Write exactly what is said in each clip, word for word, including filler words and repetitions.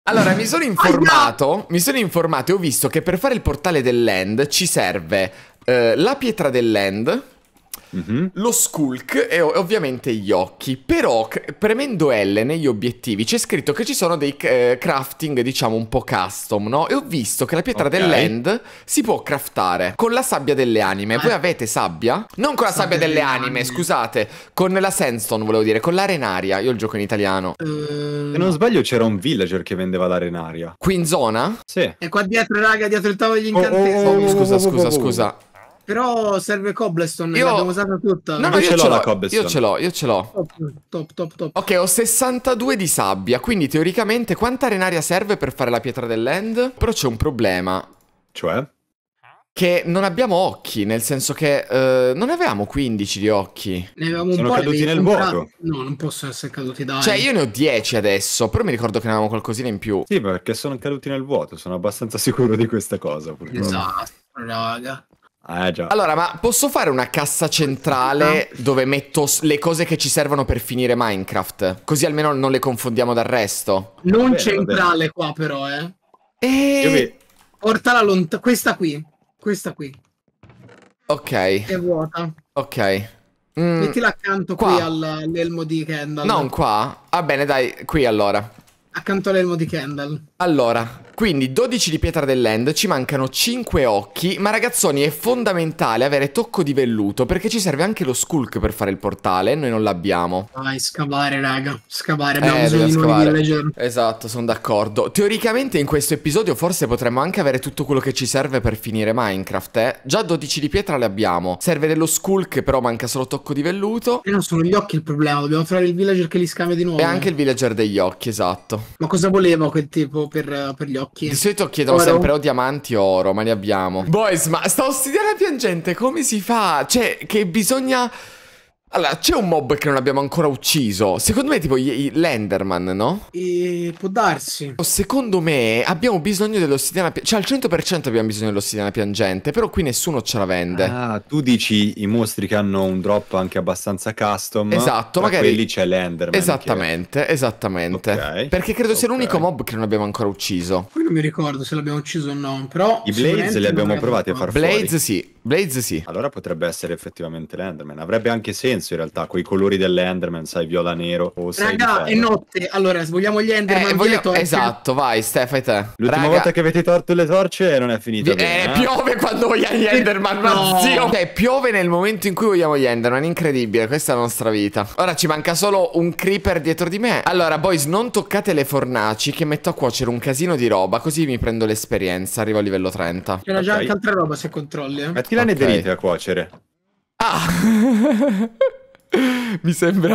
Allora, mi sono informato, mi sono informato e ho visto che per fare il portale dell'end ci serve eh, la pietra dell'end, mm-hmm. lo skulk e ovviamente gli occhi. Però premendo L negli obiettivi c'è scritto che ci sono dei eh, crafting, diciamo un po' custom, no? E ho visto che la pietra okay. dell'end si può craftare con la sabbia delle anime. Voi avete sabbia? Non con la sabbia, sabbia delle anime, anime, scusate. Con la sandstone, volevo dire, con l'arenaria. Io il gioco in italiano. uh... Se non sbaglio c'era un villager che vendeva l'arenaria. Qui in zona? Sì. E qua dietro, raga, dietro il tavolo degli incantesimi. Oh, oh, oh, scusa, scusa, scusa. Però serve cobblestone, io... l'abbiamo usata tutta. No, no, io, io ce l'ho la cobblestone. Io ce l'ho, io ce l'ho. Top, top, top, top. Ok, ho sessantadue di sabbia, quindi teoricamente quanta arenaria serve per fare la pietra dell'end? Però c'è un problema. Cioè? Che non abbiamo occhi, nel senso che uh, non avevamo quindici di occhi. Ne avevamo un Sono po', caduti nel vuoto. No, non possono essere caduti, dai. Cioè io ne ho dieci adesso, però mi ricordo che ne avevamo qualcosina in più. Sì, perché sono caduti nel vuoto, sono abbastanza sicuro di questa cosa. Purtroppo. Esatto, raga. Eh già. Allora, ma posso fare una cassa centrale dove metto le cose che ci servono per finire Minecraft? Così almeno non le confondiamo dal resto. Non bene, centrale qua però, eh. E... Portala lontano. Questa qui. Questa qui. Ok. È vuota. Ok. Mm. Mettila accanto qua. Qui all'elmo di Kendall. Non qua? Va bene, dai, qui allora. Accanto all'elmo di Kendall. Allora, quindi dodici di pietra dell'end, ci mancano cinque occhi. Ma ragazzoni, è fondamentale avere tocco di velluto, perché ci serve anche lo skulk per fare il portale e noi non l'abbiamo. Vai, scavare raga, scavare, abbiamo eh, bisogno di nuovi villager. Esatto, sono d'accordo. Teoricamente in questo episodio forse potremmo anche avere tutto quello che ci serve per finire Minecraft, eh. Già dodici di pietra le abbiamo. Serve dello skulk, però manca solo tocco di velluto. E non sono gli occhi il problema, dobbiamo trovare il villager che li scambia di nuovo. E anche il villager degli occhi, esatto. Ma cosa voleva quel tipo per, per gli occhi? Di solito chiedono oro. sempre o diamanti o oro, ma li abbiamo. Boys, ma sta ossidiana piangente come si fa? Cioè, che bisogna... Allora, c'è un mob che non abbiamo ancora ucciso. Secondo me tipo l'Enderman, no? E... può darsi. Secondo me abbiamo bisogno dell'ossidiana piangente. Cioè al cento per cento abbiamo bisogno dell'ossidiana piangente. Però qui nessuno ce la vende. Ah, tu dici i mostri che hanno un drop anche abbastanza custom. Esatto, magari quelli c'è l'Enderman. Esattamente, che... esattamente okay. Perché credo okay. sia l'unico mob che non abbiamo ancora ucciso. Qui non mi ricordo se l'abbiamo ucciso o no. Però i Blades li abbiamo provati a far fuori. Blades sì, Blades sì. Allora potrebbe essere effettivamente l'Enderman. Avrebbe anche senso in realtà, quei colori dell'Enderman, sai, viola nero o raga, è notte, allora se vogliamo gli Enderman eh, voglio... Esatto, vai, Ste, fai te. L'ultima volta che avete torto le torce non è finita eh, bene, eh? Piove quando vogliamo gli Enderman, ma no. zio eh, piove nel momento in cui vogliamo gli Enderman, incredibile, questa è la nostra vita. Ora ci manca solo un creeper dietro di me. Allora, boys, non toccate le fornaci che metto a cuocere un casino di roba, così mi prendo l'esperienza, arrivo a livello trenta. C'era okay. già anche altra roba se controlli, eh. Metti la okay. nederite a cuocere. Ah! Mi sembra...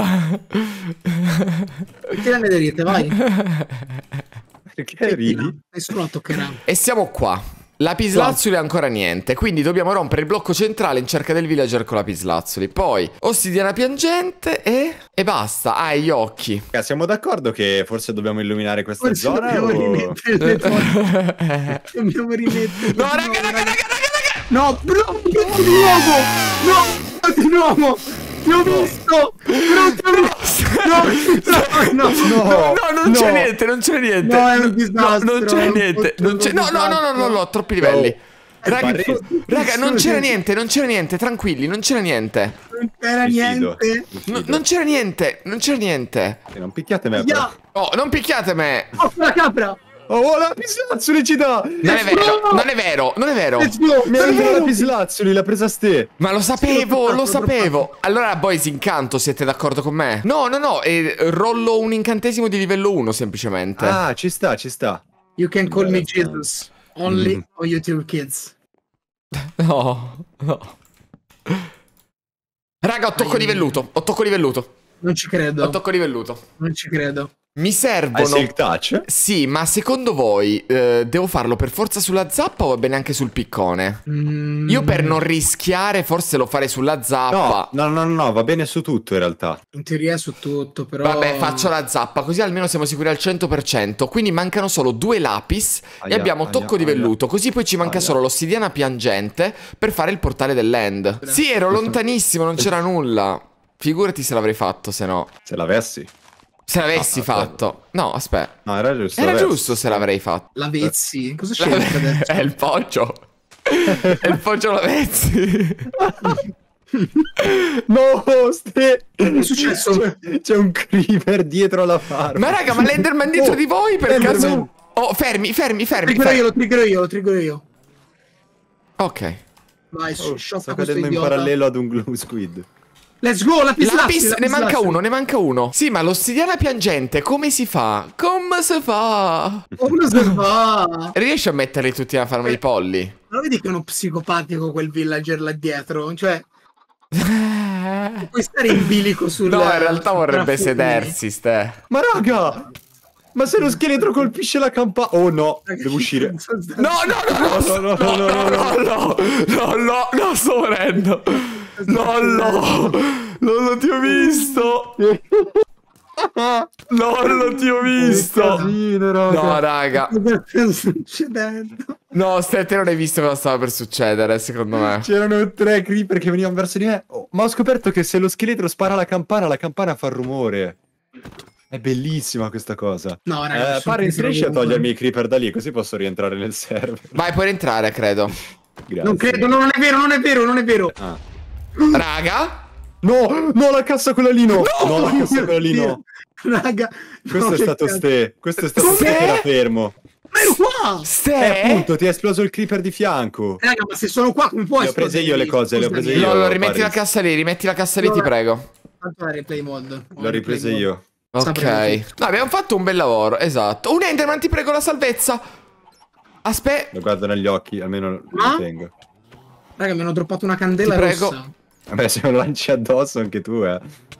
Che la nederite, vai. Perché ridi? Nessuno la toccherà. E siamo qua. Lapislazzuli ancora niente, quindi dobbiamo rompere il blocco centrale in cerca del villager con lapislazzuli. Poi ossidiana piangente e... e basta. Ah, e gli occhi. Siamo d'accordo che forse dobbiamo illuminare questa forse zona dobbiamo o... rimettere le torce. Dobbiamo rimettere. No, raga, raga, raga, raga, raga. No, bro, di nuovo. No, di nuovo. Ti ho visto! No, no, no, no, no, non c'è niente, non c'è niente. No, è un disastro. Non c'è niente. Non c'è. No, no, no, no, no, troppi livelli. Raga, raga, non c'era niente, non c'era niente, tranquilli, non c'era niente. Non c'era niente. Non c'era niente, non c'era niente. Non picchiate me. Oh, non picchiate me. Oh, la capra. Oh, la lapislazzuli ci dà! Non è vero, non è vero, non è vero. Mi ha dato la lapislazzuli, l'ha presa ste. Ma lo sapevo, lo sapevo. Allora, boys, incanto, siete d'accordo con me? No, no, no, eh, rollo un incantesimo di livello uno, semplicemente. Ah, ci sta, ci sta. You can call me Jesus. Only on YouTube Kids. No, no. Raga, ho tocco di velluto, ho tocco di velluto. Non ci credo. Ho tocco di velluto. Non ci credo. Mi servono... Hai silk touch? Sì, ma secondo voi eh, devo farlo per forza sulla zappa o va bene anche sul piccone? Mm. Io per non rischiare forse lo farei sulla zappa. No, no, no, no, va bene su tutto in realtà. In teoria su tutto, però... Vabbè, faccio la zappa, così almeno siamo sicuri al cento per cento. Quindi mancano solo due lapis aia, e abbiamo aia, tocco aia, di velluto. Così poi ci manca aia. solo l'ossidiana piangente per fare il portale dell'end. Sì, ero lontanissimo, non c'era nulla. Figurati se l'avrei fatto, se no. Se l'avessi. Se l'avessi Ah, fatto. No, aspetta. No, era giusto. Era adesso. giusto se l'avrei fatto. Lavezzi. Cosa c'entra adesso? È il poggio. È il poggio Lavezzi. No, ste... Che è successo? C'è, c'è un creeper dietro la farm. Ma raga, ma l'Enderman dietro Oh, di voi per Enderman. caso? Oh, fermi, fermi, fermi. Triggero fermi. io, lo triggero io, lo triggero io. Ok. Vai, Oh, sciocca sto questo cadendo in idiota. parallelo ad un glow squid. Let's go, lapis Lapis, lazuli, ne lapis manca lazuli. uno, ne manca uno. Sì, ma l'ossidiana piangente, come si fa? Come si fa? Come si fa? Riesci a metterli tutti alla farma di polli? Non vedi che è uno psicopatico quel villager là dietro? Cioè, puoi stare in bilico sul... No, in realtà vorrebbe sul sedersi, ste. Ma raga! Ma se lo scheletro colpisce la campana... Oh no, Raga, devo uscire. No, no, no, no, No, no, no, no, no, no, no, no, no, sto morendo. No, no, non lo ti ho visto. Non lo ti ho visto. Casino, raga. No, raga. Cosa sta succedendo? No, ste, te non hai visto cosa stava per succedere, secondo me. C'erano tre creeper che venivano verso di me. Oh, ma ho scoperto che se lo scheletro spara la campana, la campana fa rumore. È bellissima questa cosa. No, raga, Eh, sono Parin, creeper riesci a ovunque. togliermi i creeper da lì, così posso rientrare nel server. Vai, puoi rientrare, credo. Grazie. Non credo, no, non è vero, non è vero, non è vero. Ah. Raga. No, no, la cassa quella lì no. No, la cassa quella lì no. Raga, Questo no, è che stato cazzo. ste. Questo è stato Ste? ste che era fermo. Ma ero qua! Ste. Eh, appunto, ti è esploso il creeper di fianco. Raga, ma se sono qua, come puoi? Le ho prese io le cose, le ho prese io. No, no, rimetti Paris. la cassa lì, rimetti la cassa lì, ti Allora- prego. Quanto è replay mode? Le ho riprese io. Ok. Sapremo. No, abbiamo fatto un bel lavoro, esatto. Un Enderman, ti prego, la salvezza. Aspetta. Lo guardo negli occhi, almeno Ah? lo tengo. Raga, mi hanno droppato una candela Ti prego. rossa. Vabbè, se me lo lanci addosso anche tu, eh.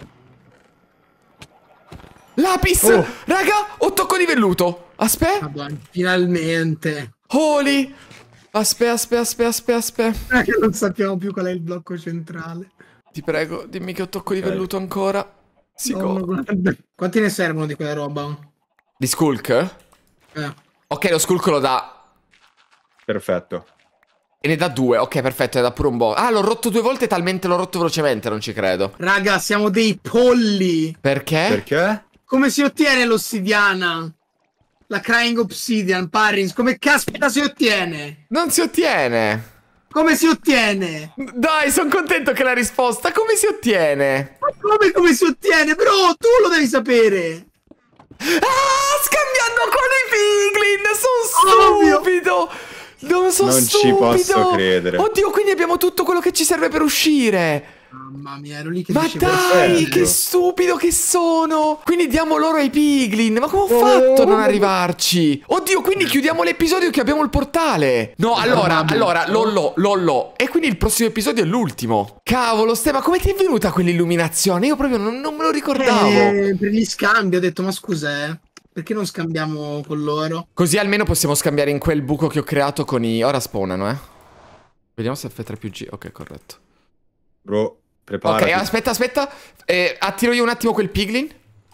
Lapis. Oh. Raga, ho tocco di velluto. Aspetta. Madonna, finalmente. Holy. Aspetta, aspetta, aspetta, aspetta, aspetta. Raga, non sappiamo più qual è il blocco centrale. Ti prego, dimmi che ho tocco di Ok. velluto ancora. Si No, go- guarda. Quanti ne servono di quella roba? Di Skulk? Eh. Ok, lo Skulk lo dà. Perfetto. E ne dà due. Ok, perfetto, ne dà pure un po'. Ah, l'ho rotto due volte, talmente l'ho rotto velocemente, non ci credo. Raga, siamo dei polli. Perché? Perché? Come si ottiene l'ossidiana? La Crying Obsidian, Parins, come caspita si ottiene? Non si ottiene. Come si ottiene? Dai, sono contento che la risposta. Come si ottiene? Ma come, come si ottiene? Bro, tu lo devi sapere. Ah, scambiando con i piglin. Sono Ovvio. stupido. Non sono Non stupido. ci posso credere. Oddio, quindi abbiamo tutto quello che ci serve per uscire. Mamma mia, ero lì che Ma dicevo, dai, perfetto. che stupido che sono. Quindi diamo loro ai piglin. Ma come ho Oh. fatto a non arrivarci? Oddio, quindi chiudiamo l'episodio che abbiamo il portale. No, allora, Vabbè. allora, lollo, lollo. E quindi il prossimo episodio è l'ultimo. Cavolo, Ste, ma come ti è venuta quell'illuminazione? Io proprio non, non me lo ricordavo. Eh, per gli scambi ho detto, ma scusa, eh, perché non scambiamo con loro? Così almeno possiamo scambiare in quel buco che ho creato con i... Ora spawnano, eh. Vediamo se F tre più G... Ok, corretto. Bro, preparati. Ok, aspetta, aspetta. Eh, attiro io un attimo quel piglin.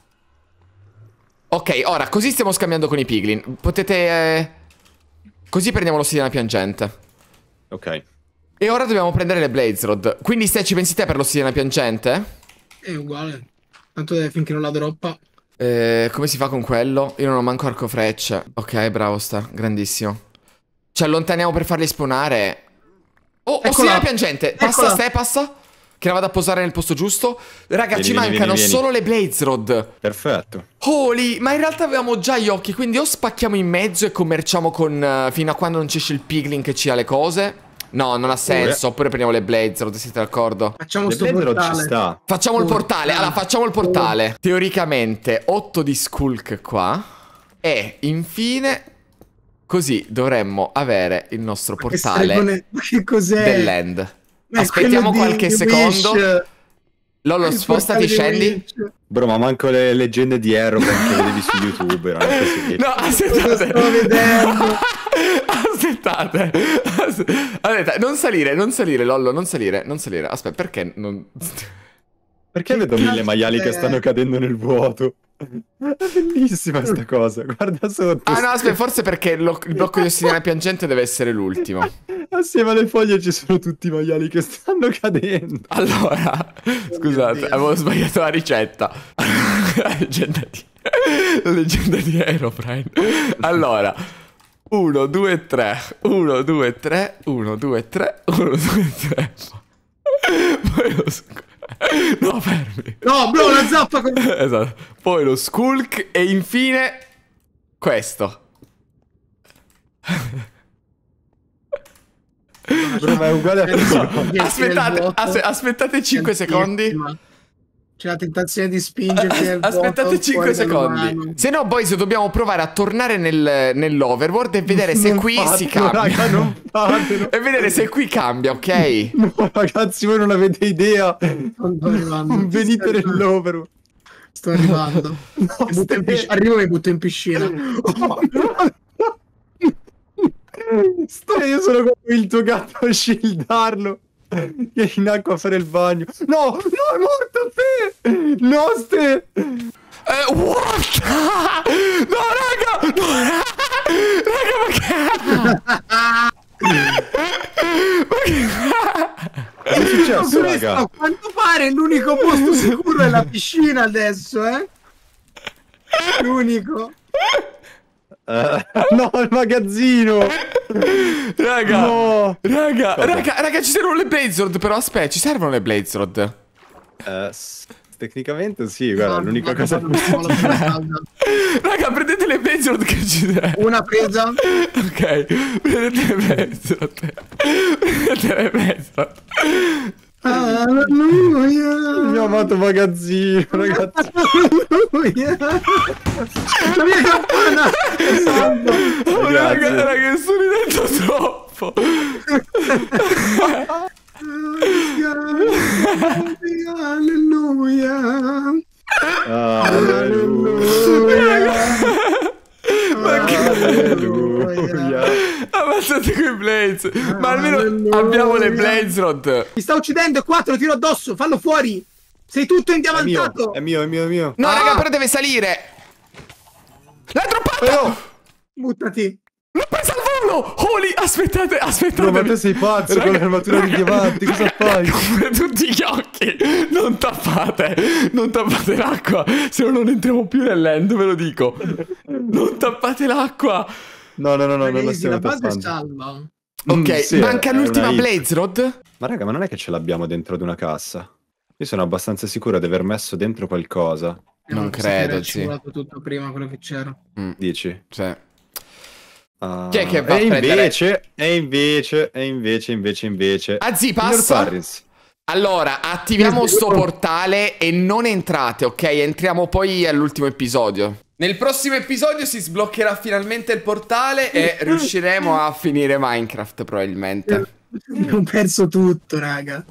Ok, ora, così stiamo scambiando con i piglin. Potete... eh, Così prendiamo l'ossidiana piangente. Ok. E ora dobbiamo prendere le blaze rod. Quindi Ste, ci pensi te per l'ossidiana piangente? È uguale. Tanto deve finché non la droppa. Eh, come si fa con quello? Io non ho manco arco frecce. Ok, bravo Sta, grandissimo. Ci allontaniamo per farli spawnare. Oh, Eccola. ossidiana piangente. Passa, Eccola. Ste, passa. Che la vado a posare nel posto giusto. Raga, Vieni, ci vieni, mancano vieni, vieni. solo le blaze rod. Perfetto. Holy, ma in realtà avevamo già gli occhi, quindi o spacchiamo in mezzo e commerciamo con... eh, fino a quando non ci esce il piglin che ci ha le cose. No, non ha senso, oppure prendiamo le blaze rod, siete d'accordo? Facciamo Le sto blade rod ci portale. sta. Facciamo il Oh, portale, ah. allora facciamo il portale. Teoricamente otto di Skulk qua. E infine, così dovremmo avere il nostro Che portale stregone- Ma che cos'è? dell'end. Ma è Aspettiamo quello di qualche Wish. secondo. Lollo, Il spostati, portale di scendi. Wish. Bro, ma manco le leggende di Arrow che vedevi su YouTube. Erano così. No, aspettate. Cosa sto vedendo? Aspettate. Aspetta, non salire, non salire, Lollo, non salire, non salire. Aspetta, perché non... Perché Che vedo mille cazzo maiali è? che stanno cadendo nel vuoto? È bellissima sta cosa. Guarda sotto. Ah no, aspetta, forse perché lo- il blocco di ossidiana piangente deve essere l'ultimo. Assieme alle foglie ci sono tutti i maiali che stanno cadendo. Allora, scusate, Dio. avevo sbagliato la ricetta. La ricetta di... La leggenda di Herobrine. Allora, uno, due, tre, uno, due, tre, uno, due, tre, uno, due, tre. Poi lo skulk. No, fermi. No, bro, la zappa con... Esatto. Poi lo skulk e infine questo. Bro, ma è uguale a Aspettate, as aspettate cinque secondi. C'è la tentazione di spingerti nel Aspettate vuoto cinque fuori secondi. mano. Se no, boys, dobbiamo provare a tornare nel, nell'overworld e vedere se Non qui fatelo, si cambia. raga, non fatelo. E vedere se qui cambia, ok? No, ragazzi, voi non avete idea. Sto arrivando. Non venite nell'overworld. Sto arrivando. No, Mi butto in pisc- Arrivo e mi butto in piscina. Oh, Stai, io sono come il tuo gatto a shieldarlo. Che è in acqua a fare il bagno. No, no, è morto te. No, ste. Eh, what? No, raga! No, raga! Raga, ma che... Che è successo, raga? A quanto pare l'unico posto sicuro è la piscina adesso, eh? L'unico. Uh, no, il magazzino. Raga, No. raga, Cosa? raga, raga, ci servono le Blaze Rod, però aspetta, ci servono le Blaze Rod. Uh, s- tecnicamente sì, guarda, l'unica cosa che Raga, prendete le Blaze Rod che ci servono. Una presa. Ok, prendete le Blaze Rod. Prendete le Blaze Rod. Alleluia. il mio amato magazzino, ragazzi. Alleluia. La mia campana. Santo. Oh, raga, Grazie. raga, sto ridendo troppo. Alleluia. Alleluia. Ma che... Alleluia. Ammazzate quei Blaze. Ma almeno Alleluia. abbiamo le Blaze Rod. Mi sta uccidendo, è qua, te lo tiro addosso, fallo fuori. Sei tutto È mio, indiamantato. è mio, è mio, è mio. No, Ah. raga, però deve salire. L'ha droppata. Oh, Buttati. L'ho presa al volo. Holy, aspettate, aspettate. no, ma te sei pazzo Raga, con l'armatura di raga, diamanti, cosa raga, fai? Copre tutti gli occhi. Non tappate. Non tappate l'acqua. Se no non entriamo più nell'end, ve lo dico. Non tappate l'acqua. No, no, no, no, non la Ragazzi, stiamo la base è tappando. salva. Ok, Mm, sì, manca è l'ultima una hit. Blaze Rod. Ma raga, ma non è che ce l'abbiamo dentro ad una cassa? Io sono abbastanza sicuro di aver messo dentro qualcosa. Non so credo, che sì. era tutto prima quello che c'era. Mm, Dici? sì. Ah, Chi è che va a e prendere- invece, e invece, e invece, invece, invece... Azzi, Signor passa. Parris. Allora, attiviamo sto portale e non entrate, ok? Entriamo poi all'ultimo episodio. Nel prossimo episodio si sbloccherà finalmente il portale e riusciremo a finire Minecraft probabilmente. Ho perso tutto, raga.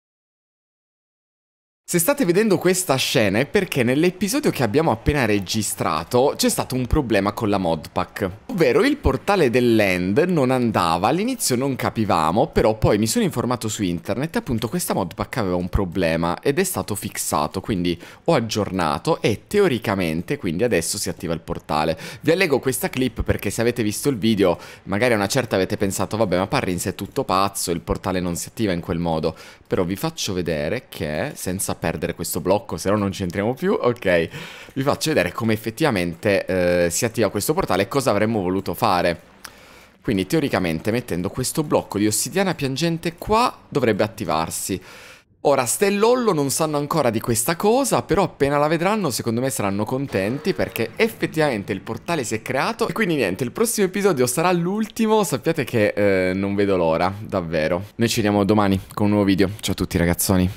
Se state vedendo questa scena è perché nell'episodio che abbiamo appena registrato c'è stato un problema con la modpack. Ovvero il portale dell'end non andava, all'inizio non capivamo, però poi mi sono informato su internet e appunto questa modpack aveva un problema ed è stato fissato, quindi ho aggiornato e teoricamente quindi adesso si attiva il portale. Vi allego questa clip perché se avete visto il video magari a una certa avete pensato vabbè ma Parrins è tutto pazzo, il portale non si attiva in quel modo, però vi faccio vedere che senza perdere questo blocco, se no non ci entriamo più, ok, vi faccio vedere come effettivamente eh, si attiva questo portale e cosa avremmo voluto fare. Quindi teoricamente mettendo questo blocco di ossidiana piangente qua dovrebbe attivarsi. Ora Ste e Lollo non sanno ancora di questa cosa, però appena la vedranno secondo me saranno contenti perché effettivamente il portale si è creato. E quindi niente, il prossimo episodio sarà l'ultimo, sappiate che eh, non vedo l'ora, davvero. Noi ci vediamo domani con un nuovo video, ciao a tutti ragazzoni.